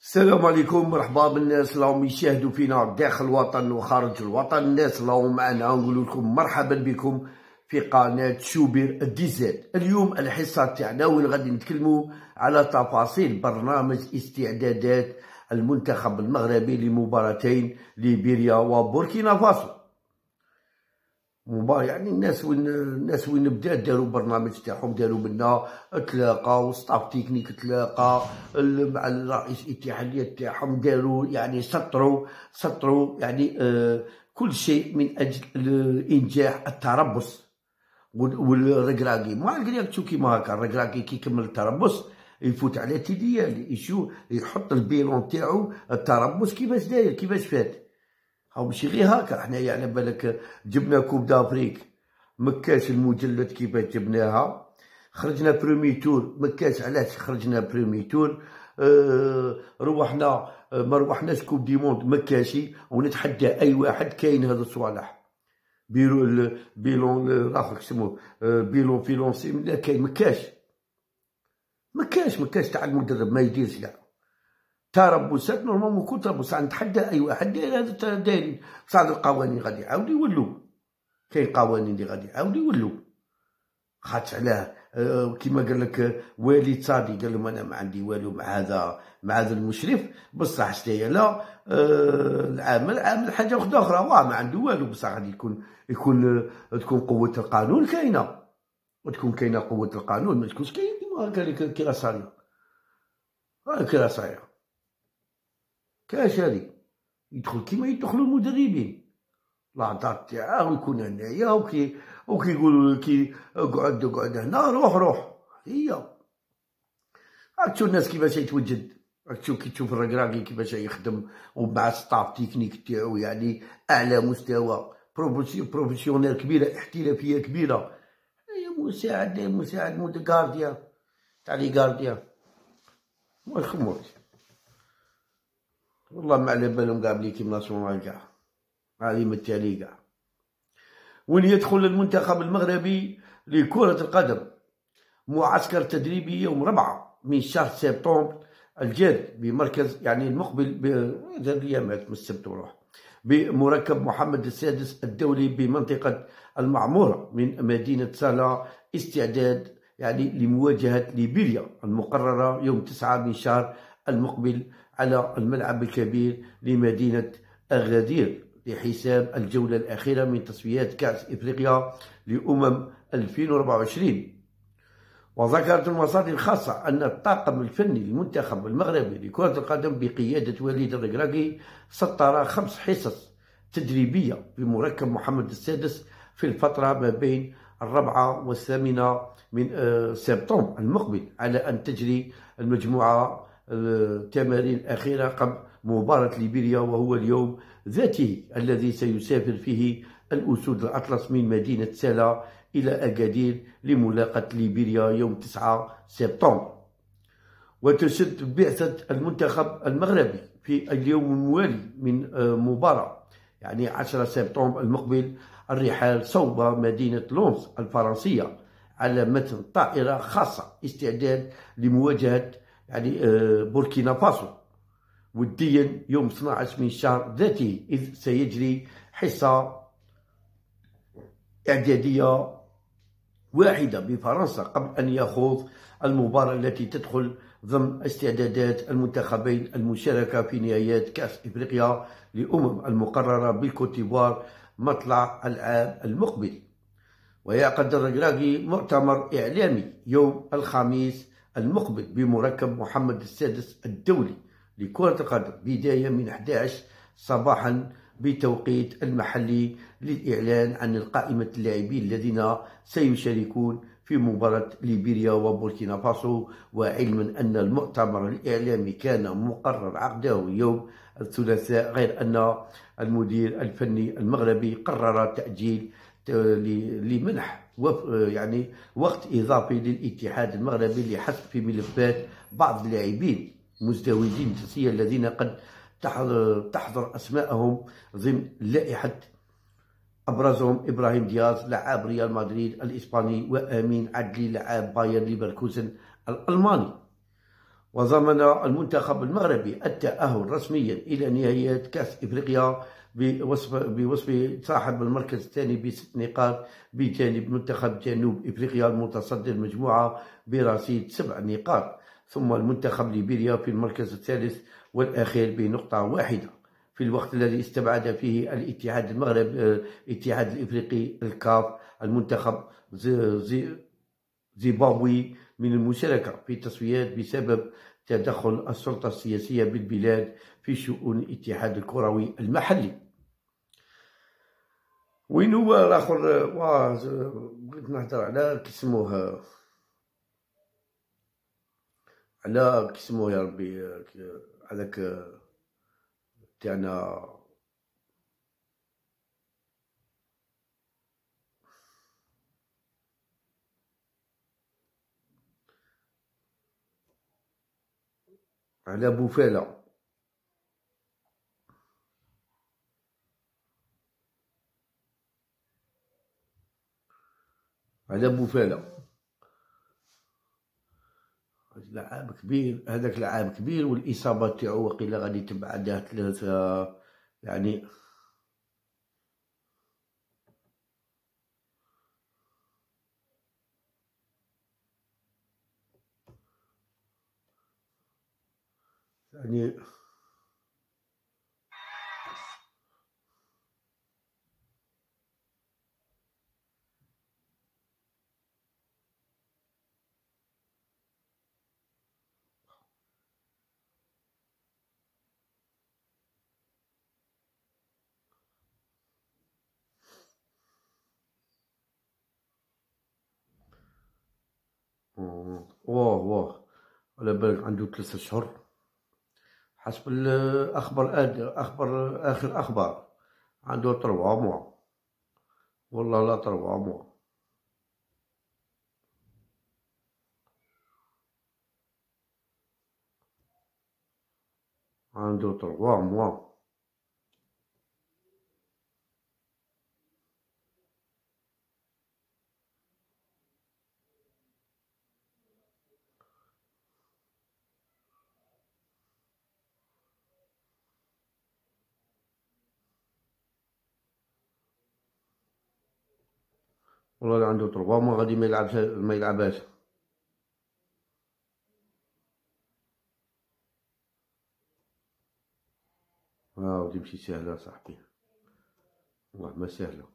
السلام عليكم، مرحبا بالناس اللي راهم يشاهدوا فينا داخل الوطن وخارج الوطن. الناس اللي راهم معنا نقول لكم مرحبا بكم في قناة شوبير ديزاد. اليوم الحصة تاعنا وين غادي نتكلموا على تفاصيل برنامج استعدادات المنتخب المغربي لمباراتين ليبيريا وبوركينا فاسو. يعني الناس وين بدات داروا برنامج تاعهم، داروا منا تلاقاو ستاف تكنيك، تلاقى مع الرئيس الاتحاديه تاعهم، داروا يعني سطروا يعني كل شيء من اجل انجاح التربص والركراكي. ما الكرياكتو كيما هكا، الركراكي كي يكمل التربص يفوت على تيديال يحط البيلون تاعو التربص كيفاش داير كيفاش فات. هاو ماشي غير هاكا، حنايا على بالك جبنا كوب دافريك مكاش المجلد كيفاش جبناها، خرجنا برومي تور مكاش علاش خرجنا برومي تور، روحنا ما روحناش كوب دي موند مكاشي. ونتحدى اي واحد كاين هذا الصوالح بيلون الاخر كسموه بيلون فيلونسي، لا كاين مكاش تاع المدرب ما يديرش كاع تربصات نورمالمون. يكون تربص نتحدى اي واحد داير هذا دايرين، بصح القوانين غادي يعاودوا يولوا، كاين قوانين اللي غادي يعاودوا يولوا. خاطش علاه كيما قال لك والد صادي قال لهم انا ما عندي والو مع هذا المشرف، بصح شتاهي لا العامل حاجه وحده اخرى، ما عنده والو، بصح غادي تكون قوه القانون كاينه، وتكون كاينه قوه القانون، ما تكونش كاين كيما هكا كراسايه كراسايه كاش هادي يدخل كيما يدخلوا المدربين لاطاك تاعه ويكون هنايا وكيقولوا كي اقعد هنا روح هي. راك تشوف الناس كيفاش يتوجد، راك كي تشوف الركراكي كيفاش يخدم ومع ستاف تكنيك تاعو يعني اعلى مستوى، بروفيسيونيل كبيره، احترافيه كبيره. هي مساعد غارديا تاع لي غارديا ما يخموش والله، ما على بالهم كاع بلي كيما ناسيونال كاع هذه متالي كاع. وين يدخل المنتخب المغربي لكرة القدم معسكر تدريبي يوم 4 من شهر سبتمبر الجاري بمركز يعني المقبل ب3 ايامات من السبت وروح بمركب محمد السادس الدولي بمنطقة المعمورة من مدينة صالة، استعداد يعني لمواجهة ليبيريا المقررة يوم 9 من شهر المقبل على الملعب الكبير لمدينة أغادير لحساب الجولة الأخيرة من تصفيات كأس إفريقيا لأمم 2024. وذكرت المصادر الخاصة أن الطاقم الفني للمنتخب المغربي لكرة القدم بقيادة وليد الركراكي سطر 5 حصص تدريبية بمركب محمد السادس في الفترة ما بين 4 و8 من سبتمبر المقبل، على أن تجري المجموعة التمارين الأخيرة قبل مباراة ليبيريا، وهو اليوم ذاته الذي سيسافر فيه الأسود الأطلس من مدينة سالة إلى أكادير لملاقاة ليبيريا يوم 9 سبتمبر. وتشد بعثة المنتخب المغربي في اليوم الموالي من مباراة يعني 10 سبتمبر المقبل الرحال صوب مدينة لونس الفرنسية على متن طائرة خاصة استعداد لمواجهة يعني بوركينا فاسو وديا يوم 12 من شهر ذاته، إذ سيجري حصة إعدادية واحدة بفرنسا قبل أن يخوض المباراة التي تدخل ضمن استعدادات المنتخبين المشاركة في نهائيات كأس إفريقيا لأمم المقررة بالكوت ديفوار مطلع العام المقبل. ويعقد الركراكي مؤتمر إعلامي يوم الخميس المقبل بمركب محمد السادس الدولي لكرة القدم بداية من 11 صباحا بتوقيت المحلي للإعلان عن قائمة اللاعبين الذين سيشاركون في مباراة ليبيريا وبوركينا فاسو. وعلما أن المؤتمر الإعلامي كان مقرر عقده يوم الثلاثاء، غير أن المدير الفني المغربي قرر تأجيل لمنح يعني وقت إضافي للاتحاد المغربي لحث في ملفات بعض اللاعبين مزدوجين الجنسية الذين قد تحضر أسماءهم ضمن لائحة، أبرزهم إبراهيم دياز لاعب ريال مدريد الإسباني، وأمين عدلي لاعب باير ليفركوزن الألماني. وضمن المنتخب المغربي التأهل رسميا إلى نهائيات كأس إفريقيا بوصف صاحب المركز الثاني ب6 نقاط بجانب منتخب جنوب إفريقيا المتصدر المجموعة برصيد 7 نقاط، ثم المنتخب ليبيريا في المركز الثالث والأخير بنقطة واحدة، في الوقت الذي استبعد فيه الاتحاد الإفريقي الكاف المنتخب زيمبابوي من المشاركة في التصفيات بسبب تدخل السلطة السياسية بالبلاد في شؤون الاتحاد الكروي المحلي. وين هو الآخر؟ بغيت نهضر على كيسموه يا ربي هذاك تاعنا على بوفالة. لعاب كبير، هذاك لعاب كبير، والإصابات تاعو وقيلا غادي تبعده 3 يعني. واه على بالك عنده 3 أشهر حسب الأخبار، آخر أخبار عنده 3 موا، والله لا 3 موا، عنده 3 موا. والله عنده 3 موا غادي ما يلعبهاش. ودي ماشي سهلة صاحبي، والله ما سهلة،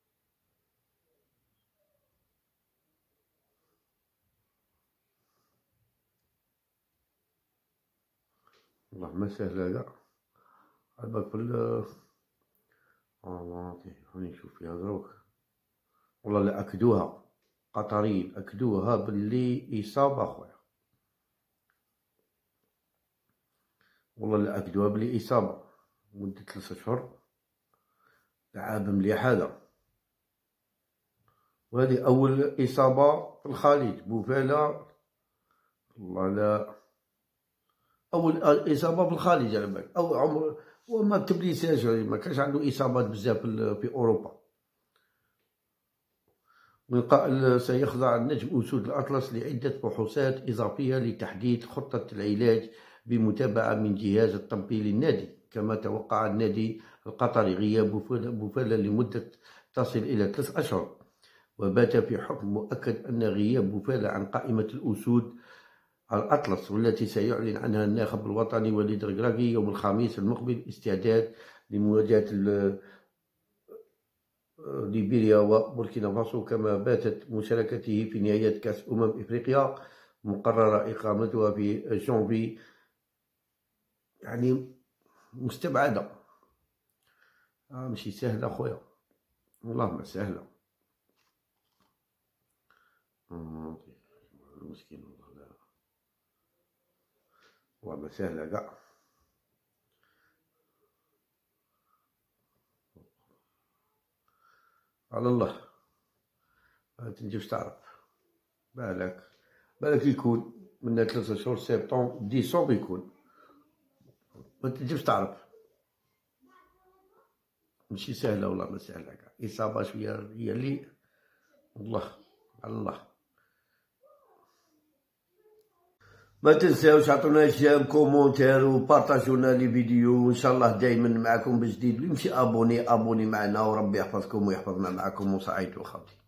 والله ما سهلة كاع. عباك راني نشوف فيها دروك، والله لا أكدوها قطريين، أكدوها باللي إصابة خويا، والله لا أكدوها باللي إصابة مدة 3 أشهر، لعاب مليح هذا. وهذه أول إصابة في الخليج، بوفالة والله لا أول إصابة في الخليج على بالك، أو عمر وما تبليساش، ما كانش عنده إصابات بزاف في أوروبا. والقائل سيخضع النجم أسود الأطلس لعدة فحوصات إضافية لتحديد خطة العلاج بمتابعة من جهاز الطبي للنادي. كما توقع النادي القطري غياب بوفالة لمدة تصل إلى 3 أشهر، وبات في حكم مؤكد أن غياب بوفالة عن قائمة الأسود الأطلس، والتي سيعلن عنها الناخب الوطني وليد الركراكي يوم الخميس المقبل، استعداد لمواجهة ليبيريا وبوركينا فاسو. كما باتت مشاركته في نهائيات كأس إفريقيا مقررة إقامتها في جانفي، يعني مستبعدة. ماشي سهلة خويا، والله ما سهلة. مسكين والله ما سهلة كاع. على الله ما تنجمش تعرف، بالك يكون من 3 شهور سبتمبر ديسمبر يكون، ما تنجمش تعرف، ماشي سهلة والله ما سهلة كاع. إصابة شوية هي اللي والله على الله. ما تنساوش عطونا جيم كومونتير وبارطاجونا لي فيديو، وان شاء الله دائما معكم بجديد. ويمشي ابوني معنا، وربي يحفظكم ويحفظنا معكم، وسعيد وخالتي.